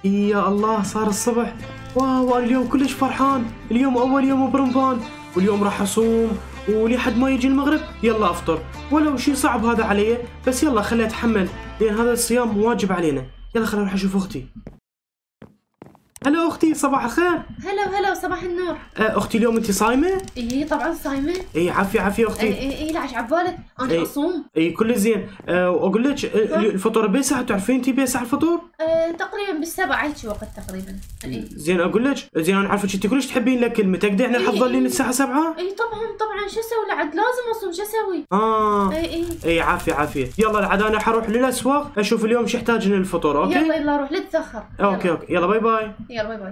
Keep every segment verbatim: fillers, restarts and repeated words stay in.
يا الله صار الصبح. واو اليوم كلش فرحان، اليوم اول يوم برمضان واليوم راح اصوم ولحد ما يجي المغرب يلا افطر، ولو شيء صعب هذا علي بس يلا خليني اتحمل لان هذا الصيام واجب علينا. يلا خليني اروح اشوف اختي. هلا اختي صباح الخير. هلا هلا صباح النور. أه اختي اليوم انت صايمه؟ اي طبعا صايمه. اي عافيه عافيه اختي. اي اي, أي لا عبالك انا أي اصوم. اي كل زين. أه واقول لك الفطور بيسع، تعرفين انت بيسع الفطور؟ أه تقريبا بالسبع هيك وقت تقريبا. أي. زين اقول لك زين انا عارفه انت كلش تحبين الاكل، متى احنا نحضر لين الساعه سبعة؟ اي طبعا طبعا شو اسوي لعد لازم اصوم شو اسوي؟ اه اي اي اي عافيه عافيه. يلا لعد انا حروح للاسواق اشوف اليوم شو يحتاج للفطور. اوكي يلا يلا روح لا تتاخر. اوكي اوكي يلا باي باي. يلا باي باي.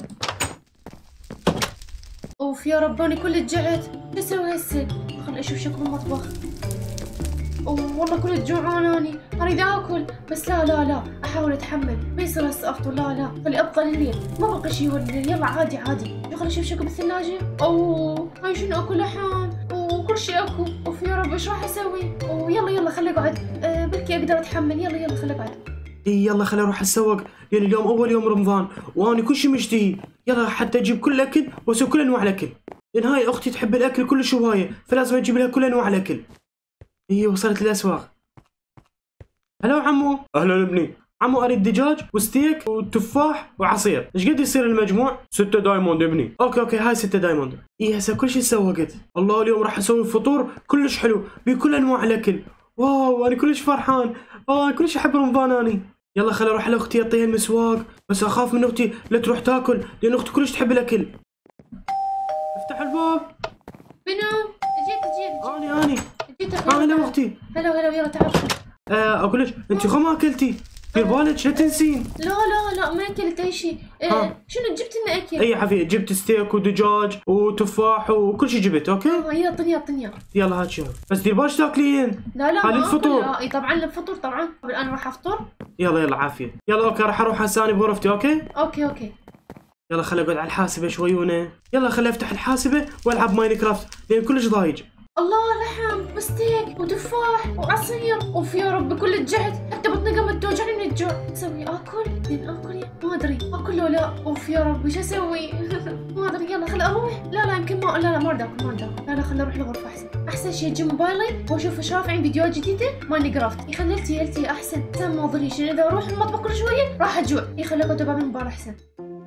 اوف يا رب انا كل جعت، شو اسوي هسه؟ خل اشوف شكل المطبخ. اوه والله كل جوعان اني، اريد اكل بس لا لا لا احاول اتحمل، ما يصير هسه افطر لا لا، خلي ابقى لليل، ما بقى شيء الليل، يلا عادي عادي، خل اشوف شكل بالثلاجة. اوه هاي شنو اكو لحم، اوه كل شيء اكو، اوف يا رب ايش راح اسوي؟ اوه يلا يلا خلي اقعد، أه بلكي اقدر اتحمل، يلا يلا خلي اقعد. اي يلا خليني اروح اتسوق لان اليوم اول يوم رمضان واني كل شيء مشتهي، يلا حتى اجيب كل الاكل واسوي كل انواع الاكل، لان هاي اختي تحب الاكل كلش هوايه فلازم اجيب لها كل انواع الاكل. اي وصلت الاسواق. هلا عمو. اهلا ابني. عمو اريد دجاج وستيك وتفاح وعصير، ايش قد يصير المجموع؟ ستة دايموند ابني. اوكي اوكي هاي ستة دايموند. اي هسه كل شيء سوقت. الله اليوم راح اسوي فطور كلش حلو بكل انواع الاكل. واو انا كلش فرحان، اه كلش احب رمضان اني. يلا خليني اروح لاختي اعطيها المسواق، بس اخاف من اختي لا تروح تاكل لان اختي كلش تحب الاكل. افتح الباب. منو؟ جيت جيت اني اني جيت اه هلا اختي. هلا هلا يلا تعال. آه اقول لك انت خو ما اكلتي، دير بالك لا تنسين. لا لا لا ما اكلت اي شيء. آه شنو جبت لنا اكل؟ اي عافيه جبت ستيك ودجاج وتفاح وكل شيء جبت. اوكي اه يلا اعطني اعطني. يلا هات شوف بس دير بالك تاكلين. لا لا هذا ما الفطور. آكل. اي طبعا الفطور طبعا الان راح افطر. يلا يلا عافيه. يلا اوكي راح اروح هسه بغرفتي. اوكي اوكي اوكي يلا خلي اقعد على الحاسبه شويونه. يلا خلي افتح الحاسبه والعب ماينكرافت لان كلش ضايج. الله لحم وستيك وتفاح وعصير، اوف يا رب كل الجهد حتى بطني قامت توجعني من الجوع. اسوي اكل؟ زين اكل ما ادري اكل لو لا. اوف يا رب ايش اسوي؟ ما ادري. يلا خلي اروح. لا لا يمكن ما لا لا ما اريد اكل ما اريد اكل. لا لا خلي اروح الغرفه احسن. احسن شيء اجيب موبايلي واشوف ايش رافعين فيديوهات جديده ماينكرافت. يخلي لتي لتي احسن احسن ما اضريش، اذا اروح المطبخ كل شويه راح اجوع. يخلي اقعد باب الموبايل احسن.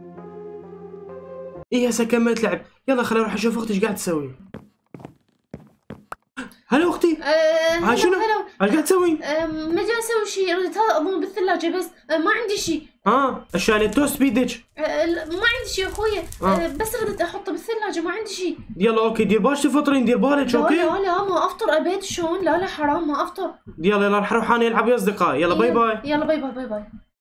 اي هسه كملت لعب. يلا خليني اروح اشوف اختي ايش قاعد تسوي. هلا اختي. أه هاي شنو؟ ايش قاعد تسوين؟ أه ما جاي اسوي شيء، ردت اضم بالثلاجه بس أه ما عندي شيء. اه اشياء التوست بيدك؟ أه ما عندي شيء اخويا. آه. أه بس ردت احطه بالثلاجه ما عندي شيء. يلا اوكي دير بالك تفطرين دير بالك. اوكي لا لا لا ما افطر ابد شلون؟ لا لا حرام ما افطر. يلا يلا راح اروح انا العب ويا اصدقائي. يلا باي باي. يلا باي باي باي باي.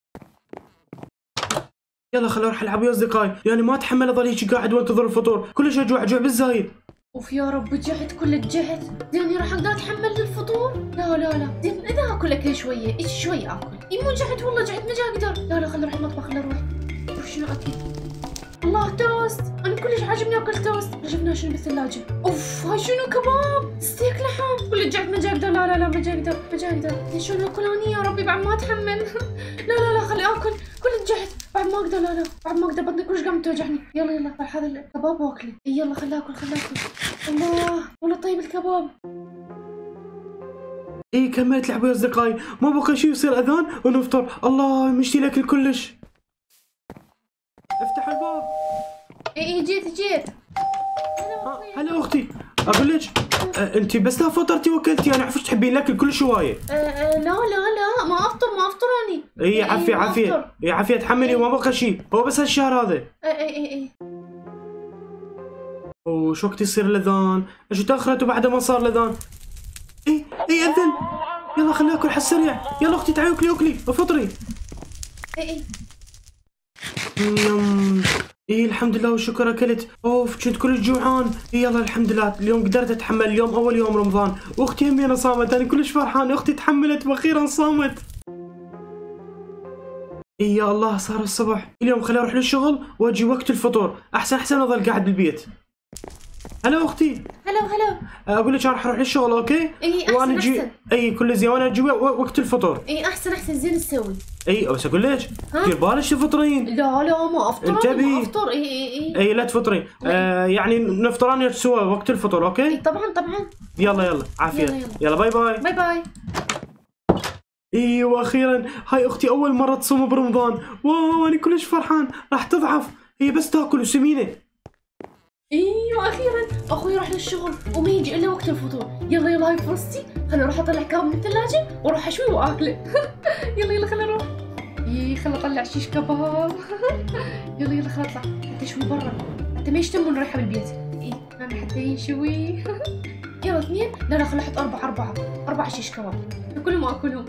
يلا خليني اروح العب ويا اصدقائي يعني ما اتحمل اظل هيك قاعد وانتظر الفطور كلش اجوع جوع بالزايد. اوف يا رب جهد كل الجهد، زين راح اقدر اتحمل للفطور؟ لا لا لا زين اذا اكل اكل شويه ايش شويه اكل. اي مو جهد والله جهد ما جا اقدر. لا لا خلي اروح المطبخ خلي اروح. شوف شنو اكل. الله توست، انا كلش عاجبني اكل توست. شفنا شنو بالثلاجه. اوف هاي شنو كباب ستيك لحم كل الجهد ما جا اقدر. لا لا لا ما جا اقدر ما جا اقدر. شلون اكل اني يا ربي بعد ما اتحمل. لا لا لا خلي اكل كل الجهد بعد ما اقدر. لا لا بعد ما اقدر بطني كلش قامت توجعني. يلا يلا راح هذا الكباب واكله. يلا خلي اكل خلي اكل. الله والله طيب الكباب. اي كملت لعب ويا اصدقائي ما بقى شيء يصير اذان ونفطر. الله مشتي الاكل كلش. افتح الباب. اي اي جيت جيت. هلا اختي. اقول لك أه انت بس لا فطرتي واكلتي انا عرفت تحبين الاكل كلش هوايه. أه أه لا لا لا ما افطر ما افطر اني. اي عافيه عافيه اي عافيه تحملي وما بقى شيء هو بس هالشهر هذا. اي اي اي وش وقت يصير الاذان؟ اجوا تاخرت وبعدها ما صار الاذان. اي اي اذن. يلا خليني اكل حالسريع. يلا اختي تعالي اكلي اكلي افطري. اي اي يم اي الحمد لله والشكر اكلت. اوف كنت كل جوعان. اي يلا الحمد لله اليوم قدرت اتحمل. اليوم اول يوم رمضان واختي همي انا صامت. انا كلش فرحان اختي تحملت واخيرا صامت. اي يا الله صار الصبح. اليوم خليني اروح للشغل واجي وقت الفطور احسن احسن اظل قاعد بالبيت. هلا اختي. هلا هلا. اقول لك انا راح اروح للشغل اوكي؟ اي احسن وانا اجي احسن. اي كل زين وانا اجي وقت الفطور. اي احسن احسن زين تسوي. اي بس اقول لك دير بالك تفطرين. لا لا ما افطر. انتبهي. ما افطر. اي اي اي اي لا تفطرين. آه يعني نفطر انا سوا وقت الفطور اوكي؟ اي طبعا طبعا. يلا يلا عافيه. يلا, يلا. يلا باي باي. باي باي. ايوه اخيرا هاي اختي اول مره تصوم برمضان. واو انا كلش فرحان. راح تضعف هي بس تاكل وسمينه. ايوه اخيرا اخوي راح للشغل وما يجي الا وقت الفطور. يلا يلا هاي فرصتي. خليني اروح اطلع كاب من الثلاجه واروح اشوي واكله. يلا يلا خليني اروح. اي خليني اطلع شيش كباب. يلا يلا خليني اطلع حتى اشوي برا حتى ما يشتمون ريحه بالبيت. اي انا حتى ينشوي. يلا اثنين. لا لا خليني احط اربعه اربعه اربعه شيش كباب كلهم اكلهم.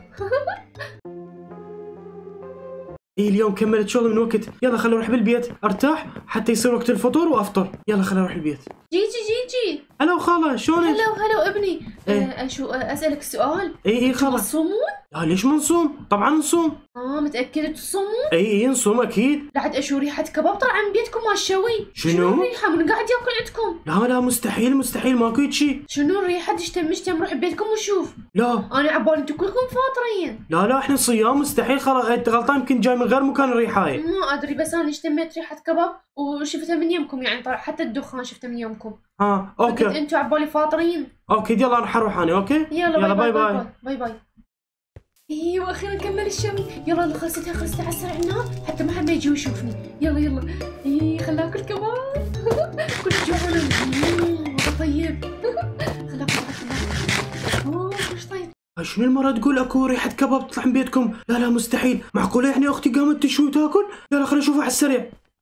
إيه اليوم كملت شغل من وقت. يلا خليني اروح بالبيت ارتاح حتى يصير وقت الفطور وافطر. يلا خليني اروح البيت. جي جي جي جي. هلا خاله شلونك؟ هلا وهلا ابني. إيه؟ آه شو آه اسالك سؤال. اي اي خلاص. تصومون؟ لا ليش ما نصوم؟ طبعا نصوم. اه متاكد تصومون؟ اي اي نصوم اكيد. بعد اشو ريحه كباب طالعه من بيتكم ما الشوي. شنو؟ الريحه من قاعد ياكل عندكم. لا لا مستحيل مستحيل ماكو شيء. شنو الريحه؟ دشتم مشتم روح بيتكم وشوف. لا انا عبالي انتم كلكم فاطرين. لا لا احنا صيام مستحيل. خلاص انت غلطان يمكن جاي من غير مكان الريحايه. ما ادري بس انا اشتميت ريحه كباب وشفتها من يمكم يعني طلع حتى الدخان شفته من يمكم. ها قلت اوكي انتم عبالي فاطرين. اوكي يلا راح اروح انا اوكي. يلا, يلا باي باي باي باي, باي, باي, باي. ايوه اخيرا كمل الشوي. يلا انا خلصتها خلصتها على السريع النار حتى ما حد ما يجي ويشوفني. يلا يلا. اي خلنا اكل كباب. كل جوعنا. والله طيب. خلنا اكل خلنا. اوه وش طيب. شنو المرة تقول اكو ريحة كباب تطلع من بيتكم؟ لا لا مستحيل. معقولة يعني اختي قامت تشوي وتاكل؟ يلا خلينا نشوفها على السريع.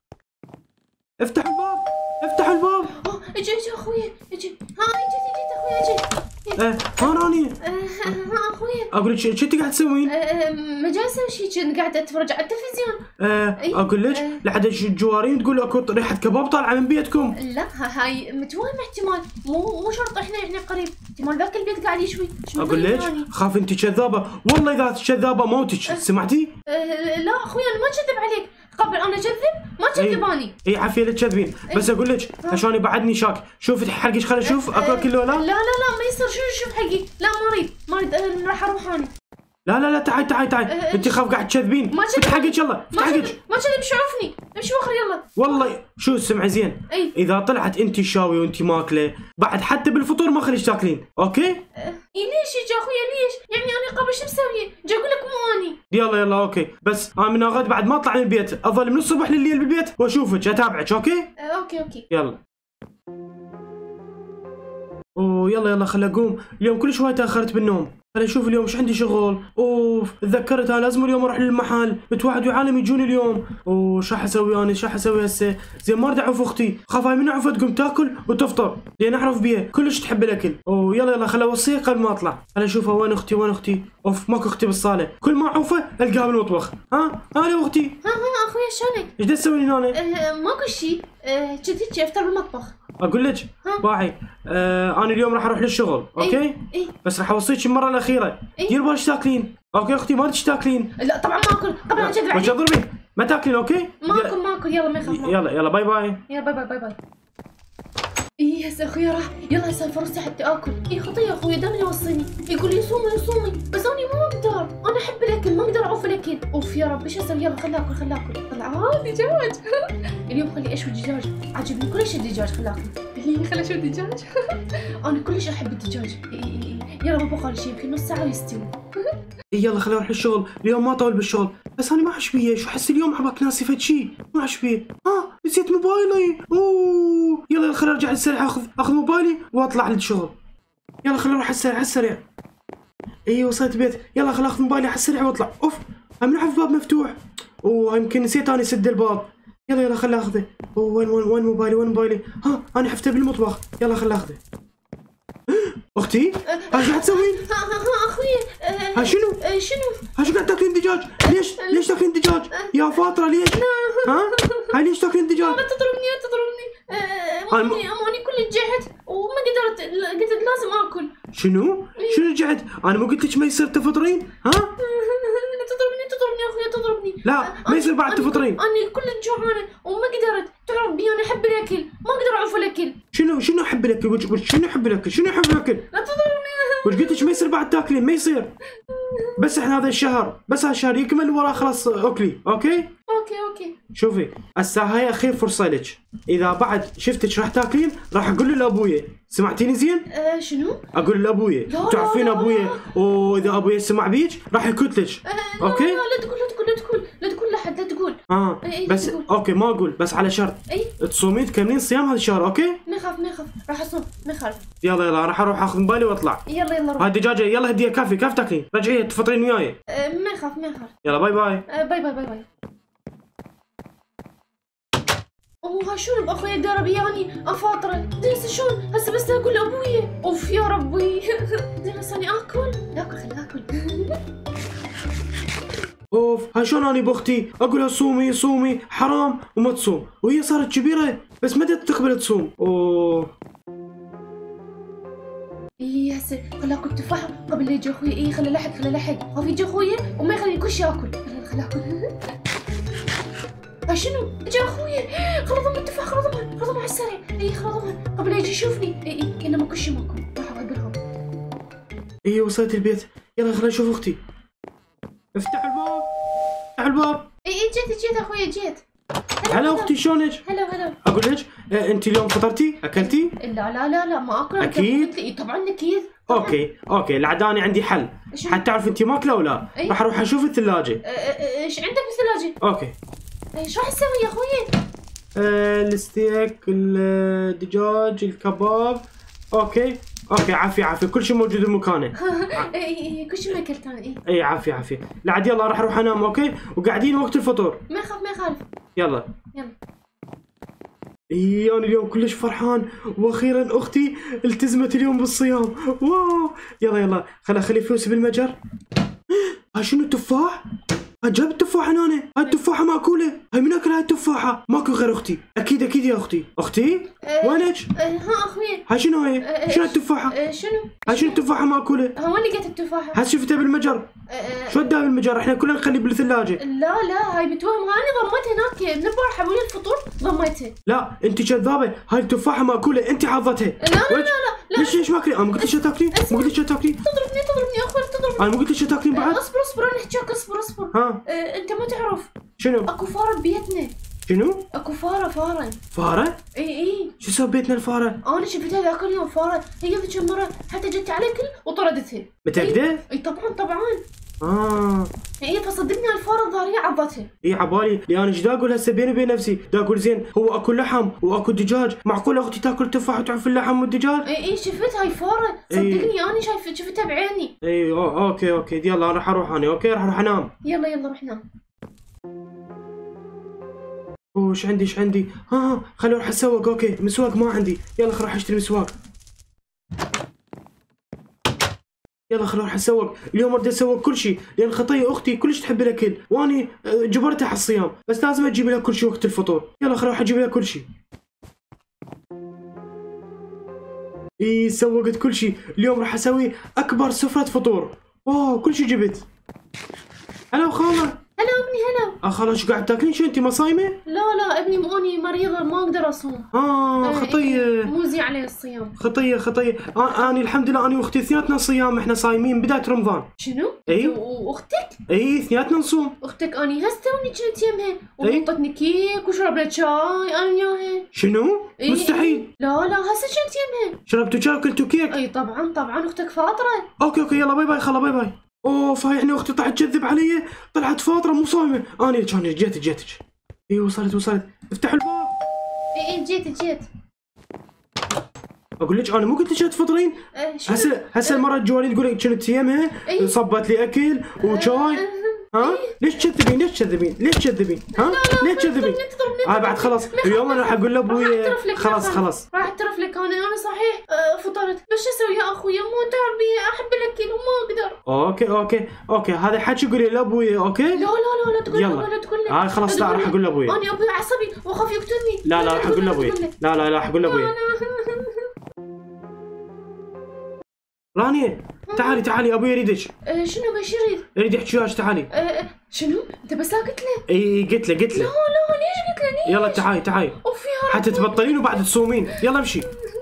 افتحوا الباب افتحوا الباب. اه اجي اجي اخويا اجي. ها اجي اجي اخويا اجي. اه ها راني. ها اخويا. اقول لك شو انت قاعد تسوين؟ ما جاي اسوي شيء كنت قاعده اتفرج على التلفزيون. اه اقول لك لحد الجوارين تقول اكو ريحة كباب طالعة من بيتكم. لا هاي متوهم احتمال مو مو شرط احنا احنا قريب احتمال ذاك البيت قاعد يشوي. اقول لك خاف انت كذابة والله اذا كذابة موتك. سمعتي؟ أه لا اخوي انا ما كذب عليك قبل انا كذب ما كذب اني. اي عافية لا تكذبين. بس اقول لك عشان بعدني شاك. شوف حرقك خليني اشوف اكو اكل ولا لا لا لا ما يصير. شو شوف حقي. لا ما اريد ما اريد راح اروح اني. لا لا لا تعال تعال تعال. أه انت خاف قاعد تكذبين. ما افتح حقك يلا افتح حقك. ما كذب شوفني امشي وخر يلا. والله شو اسمعي زين. اي اذا طلعت انت شاوي وانت ماكله بعد حتى بالفطور ما خليش تاكلين اوكي؟ أه ليش يا اخويا ليش؟ يعني انا قبل شو مسويه؟ جا اقول لك مو اني. يلا يلا اوكي بس انا من غد بعد ما اطلع من البيت اظل من الصبح لليل بالبيت واشوفك اتابعك اوكي؟ أه اوكي اوكي يلا. اوه يلا يلا خل اقوم. اليوم كل شوي تاخرت بالنوم. خليني اشوف اليوم ايش عندي شغل. اوف تذكرت انا لازم اليوم اروح للمحل. متوعد وعالم يجون اليوم. اوه شو حسوي انا شو حسوي هسه؟ زين ما اريد اعوف اختي. خاف هاي من اعوفها تقوم تاكل وتفطر لان اعرف بيها كلش تحب الاكل. اوه يلا يلا خل اوصيها قبل ما اطلع. خليني اشوفها وين اختي وين اختي. اوف ماكو اختي بالصاله. كل ما اعوفها القاها بالمطبخ. ها انا اختي. ها ها اخويا شلونك؟ ايش تسوي هنا؟ أه ماكو شيء. أه كنت افطر بالمطبخ. اقول لك باعي آه انا اليوم راح اروح للشغل اوكي؟ اي اي بس راح اوصيك المره الاخيره. إيه؟ دير بالك تاكلين اوكي اختي ما تش تاكلين. لا طبعا ما اكل قبل لا اكذب ما عليك. تضربين ما تاكلين اوكي؟ ما اكل ما اكل يلا ما يخاف. يلا يلا باي باي. يلا باي باي باي باي. ايه هسه اخويا راح. يلا هسه فرصتي حتى اكل. ايه خطيه اخويا دائما يوصيني يقول لي صومي صومي بس انا ما اقدر. انا احب الاكل ما اقدر اعوف الاكل. اوف يا رب ايش اسوي؟ يلا خلي اكل خلي اكل. طلع اه دجاج. اليوم خلي اشوي دجاج. عجبني كلش الدجاج خلي اكل. ايه خلي اشوي دجاج. انا كلش احب الدجاج. إيه إيه إيه. يلا ما بقى شيء يمكن نص ساعه ويستوي. يلا خليني اروح للشغل. اليوم ما طول بالشغل بس انا ما عجبيه. شو حس اليوم عباك ناسي فد شيء ما عجبيه. ها نسيت موبايلي. اوه يلا يلا خليني ارجع السريع اخذ اخذ موبايلي واطلع للشغل. يلا خليني اروح على السريع على السريع. اي وصلت البيت. يلا خليني اخذ موبايلي على السريع واطلع. اوف من عرف الباب مفتوح. اوه يمكن نسيت انا اسد الباب. يلا يلا خليني اخذه. اوه وين وين وين موبايلي وين موبايلي؟ ها انا حفته بالمطبخ. يلا خليني اخذه. اختي ايش قاعد تسوين؟ ها ها ها اخويا. ها شنو؟ شنو؟ ها شو قاعد تاكلين دجاج؟ ليش ليش تاكلين دجاج؟ يا فاطرة ليش؟ ها؟ هاي ليش تاكلين دجاج؟ لا تضربني لا تضربني. ماني ماني كل جهت وما قدرت قلت لك لازم اكل. شنو؟ شنو رجعت؟ انا مو قلت لك ما يصير تفطرين؟ ها؟ تضربني تضربني يا اخويا تضربني. لا ما يصير بعد تفطرين. انا كل جوعانه وما قدرت تعرف بي انا احب الاكل ما اقدر اعوف الاكل. شنو شنو احب الاكل؟ وش وش- شنو احب الاكل؟ شنو احب الاكل؟ لا تضربني. وش قلت لك ما يصير بعد تاكلين، ما يصير. بس احنا هذا الشهر، بس هذا الشهر يكمل وراه خلاص اكلي، اوكي؟ اوكي اوكي. شوفي هسه هاي اخير فرصه لك، اذا بعد شفتك راح تاكلين راح اقول لابويا، سمعتيني زين؟ آه شنو؟ اقول لابويا، لا، تعرفين لا، لا، ابويا، لا. واذا ابويا سمع بيك راح يكتلك. آه اوكي؟ لا لا تقول لا تقول لا تقول لا تقول لحد، لا تقول. اه إي، إي، بس تقول. اوكي ما اقول، بس على شرط اي تصومين تكملين صيام هذا الشهر، اوكي؟ ما يخاف ما يخاف، راح اصوم ما يخالف. يلا يلا راح اروح اخذ موبايلي واطلع. يلا يلا روح. هاي الدجاجه يلا هديه كافي كافي تاكلين، رجعيها تفطرين وياي. آه ما يخاف ما يخاف. يلا باي باي. آه باي باي باي باي. اوه شلون باخويا دربياني افاطره، ديس شلون هسه بس اقول لابويا. اوف يا ربي. زين هسه اني اكل اكل خليني اكل. اوف هاي شلون اني باختي اقولها صومي صومي حرام وما تصوم، وهي صارت كبيره بس ما تقبل تصوم. اوه اي هسه خلي اكل تفاحه قبل لا يجي اخويا. اي خلي لحق خلي لحق، خاف يجي اخويا وما يخليني كل شيء اكل. خلي خلي اكل. هاي شنو؟ اجى اخويا خلص ضمن التفاح خلص ضمن خلص ضمن على السريع. اي خلص ضمن قبل لا يجي يشوفني. اي اي انما كل شيء ماكو راح اقبلهم. ايه وصلت البيت، يلا خليني اشوف اختي. افتح الباب افتح الباب. اي اي جيت جيت اخويا جيت. هلا اختي شلونك؟ هلا هلا. اقول لك آه انت اليوم فطرتي؟ اكلتي؟ لا لا لا لا ما اكل. أنت أكيد؟ قلت لي طبعا اكيد. طبعاً. اوكي اوكي العداني عندي حل، شنو؟ حتى تعرف انت ماكله ولا؟ إيه؟ راح اروح اشوف الثلاجه. أه، أه، ايش عندك بالثلاجه؟ اوكي ايش راح تسوي يا اخوي؟ آه الستيك الدجاج الكباب. اوكي اوكي عافيه عافيه كل شيء موجود بمكانه. اي اي كل شيء ما اكلت انا. اي اي عافيه عافيه. لا عاد يلا راح اروح انام اوكي، وقاعدين وقت الفطور. ما يخاف ما يخالف. يلا يلا. اي انا اليوم كلش فرحان، واخيرا اختي التزمت اليوم بالصيام. واو يلا يلا خل اخلي فلوسي بالمتجر. ها شنو التفاح؟ ها جاب التفاحة انا، هاي التفاحة ماكولة، هاي من اكل هاي التفاحة؟ ماكو غير اختي، اكيد اكيد يا اختي، اختي؟ أه، وينك؟ أه، ها اخوي. هاي شنو هاي؟ أه، شنو أه، التفاحة؟ أه، شنو؟ هاي شنو التفاحة ماكولة؟ ها وين لقيت التفاحة؟ هات شفتها بالمتجر، أه، أه، شو وداها بالمتجر؟ احنا كلنا نخليه بالثلاجة. لا لا هاي بتوهم، انا ضميتها هناك من البارحة وين الفطور ضميتها. لا انت كذابة، هاي التفاحة ماكولة، انت حافظتها. لا لا لا لا لا. ليش ليش ماكلين؟ انا ما قلت لك شو تاكلين؟ ما قلت لك شو تاكلين؟ تضربني تضربني يا اخوي تضربني. انا ما قلت لك شو تاكلين بعد؟ اصبر اصبر انا احكيك اصبر اصبر. ها أه، انت ما تعرف شنو؟ اكو فاره ببيتنا. شنو؟ اكو فاره فاره. فارة؟ اي اي شو سوى بيتنا الفارة؟ انا شفتها ذاك اليوم فاره، هي ذيك المره حتى جت على الكل وطردتها. متأكدة؟ اي طبعا طبعا. اه هي فصدقني الفاره الظاهريه عضتها. اي عبالي لي انا ايش دا اقول هسه بيني وبين نفسي، دا اقول زين هو اكو لحم واكو دجاج، معقول اختي تاكل تفاح وتعرف اللحم والدجاج؟ اي اي شفت هاي فاره صدقني انا شايف شفتها بعيني. اي أو اوكي اوكي يلا انا راح اروح انا اوكي راح اروح انام. يلا يلا روح نام. وش عندي ايش عندي؟ ها ها خليني اروح اسوق. اوكي مسواق ما عندي، يلا خل اروح اشتري مسواق. يلا خل اروح اسوق، اليوم اريد اسوق كل شيء لان خطيه اختي كلش تحب الاكل واني آه، جبرتها على الصيام، بس لازم اجيب لها كل شيء وقت الفطور. يلا خل اروح اجيب لها كل شيء. اي سوقت كل شيء، اليوم راح اسوي اكبر سفرة فطور. واو كل شيء جبت. هلا وخاله. هلا ابني هلا. اه خلاص شو قاعد تاكلين؟ شو انت ما صايمه؟ لا لا ابني ماني مريضه ما اقدر اصوم. اه خطيه مو زي علي الصيام. خطيه خطيه. آه اني الحمد لله انا واختي اثنيناتنا صيام، احنا صايمين بدايه رمضان. شنو؟ اي واختك؟ اي اثنيناتنا نصوم. اختك اني هسه توني كنت يمها إي؟ وحطتني كيك وشربنا شاي انا وياها. شنو؟ إي مستحيل. لا لا هسه كنت يمها. شربتوا شاي وكلتوا كيك؟ اي طبعا طبعا اختك فاطره. اوكي اوكي يلا باي باي خلا باي باي. اوف هاي يعني اختي طلعت تكذب علي، طلعت فاطره مو صايمه. انا كان جيت جيتك. اي وصلت وصلت. افتحوا الباب. اي اي جيت جيت. اقول لك انا مو قلت لك تفطرين؟ أه شنو؟ هسه هسه المره الجوالين تقول لك كنت يمها إي. صبت لي اكل وشاي. ها؟ ليش تكذبين؟ ليش تكذبين؟ ليش تكذبين؟ ها؟ ليش تكذبين؟ تضربني تضربني. اه بعد خلاص اليوم انا راح اقول راح لابوي اعترف لك. خلاص يا خلاص. راح اعترف لك انا انا صحيح أه فطرت بس شو اسوي يا اخوي مو تعرفي احب الاكل وما اقدر. اوكي اوكي اوكي هذا حكي قولي لابوي اوكي؟ لا لا لا لا تقول يلا. له لا تقول له. آه خلاص لا راح اقول لابوي. انا ابوي عصبي واخاف يقتلني. لا لا راح اقول لابوي. لا لا لا راح اقول لابوي. رانيا تعالي تعالي ابوي يريدك. أه شنو بش يريد؟ يريد يحكي وياك تعالي. أه شنو؟ انت بس قلت له؟ اي قلت له قلت له. لا لا ليش قلت له ليش؟ يلا تعالي تعالي اوف يا حتى ربي. تبطلين وبعد تصومين. يلا امشي.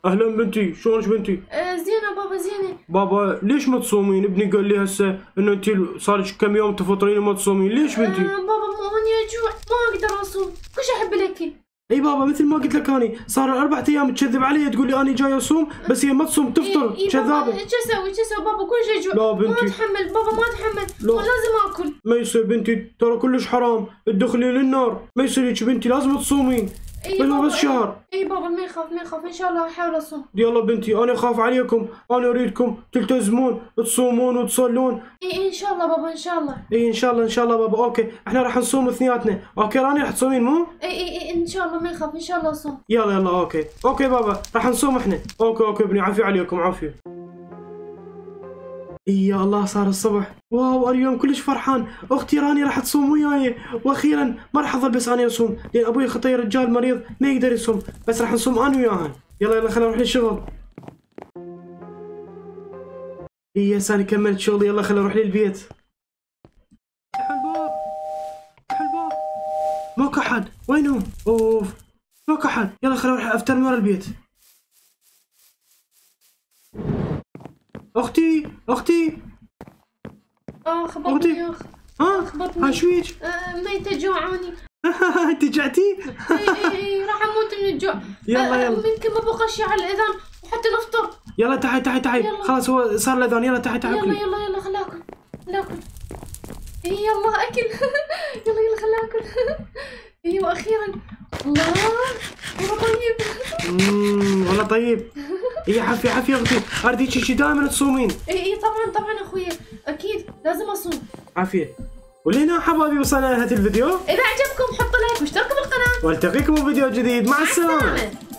اهلا بنتي، شلونك بنتي؟ آه زينه بابا زينه. بابا ليش ما تصومين؟ ابني قال لي هسه انه انت صار لك كم يوم تفطرين وما تصومين، ليش بنتي؟ آه بابا مو اني اجوع ما اقدر اصوم، كلش احب الاكل. اي بابا مثل ما قلت لك اني صار اربع ايام تكذب علي تقول لي اني جاي اصوم بس هي ما تصوم تفطر إيه كذابه. شو اسوي شو اسوي بابا كلش اجوع. لا بنتي. ما اتحمل بابا ما اتحمل. لا. لازم اكل. ما يصير بنتي، ترى كلش حرام تدخلي للنار، ما يصير هيك بنتي، لازم تصومين. اي بس بابا بس شهر. اي بابا ما يخاف ما يخاف ان شاء الله احاول اصوم. يلا بنتي انا اخاف عليكم، انا اريدكم تلتزمون تصومون وتصلون. اي ان شاء الله بابا ان شاء الله. اي ان شاء الله ان شاء الله بابا. اوكي احنا راح نصوم اثنيناتنا، اوكي راني راح تصومين مو؟ اي اي اي ان شاء الله ما يخاف ان شاء الله اصوم. يلا يلا اوكي اوكي بابا راح نصوم احنا. اوكي اوكي ابني عافية عليكم عافية. يا الله صار الصبح، واو اليوم كلش فرحان، اختي راني راح تصوم وياي واخيرا ما راح اظل بس انا اصوم لان ابوي خطي رجال مريض ما يقدر يصوم، بس راح نصوم انا وياها. يلا يلا خلينا نروح للشغل. يا ساني كملت شغلي، يلا خلينا نروح للبيت. افتحوا الباب افتحوا الباب، ماكو احد، وينهم؟ اوف ماكو احد، يلا خلينا نروح افتر من ورا البيت. اختي اختي اه خبطني يا اخ. ها خبطني. ها شويج؟ آه ميتة جوعاني. انت جعتي؟ اي اي اي راح اموت من الجوع. يلا آه يلا يمكن ما بقى شي على الاذان وحتى نفطر. يلا تعي تعي تعي، يلا. خلاص هو صار الاذان، يلا تعي تعي يلا اكلي. يلا يلا خليني اكل خليني اكل. اي يلا اكل. يلا يلا خليني اكل. ايوه اخيرا. الله والله طيب. اممم والله طيب. هي عافية عافية اختي، اريدك شي دائما تصومين. اي اي طبعا طبعا اخويا اكيد لازم اصوم. عافية. ولهنا حبايبي وصلنا لنهاية الفيديو، اذا عجبكم حطوا لايك واشتركوا بالقناه والتقيكم بفيديو جديد، مع السلامة. السلامة.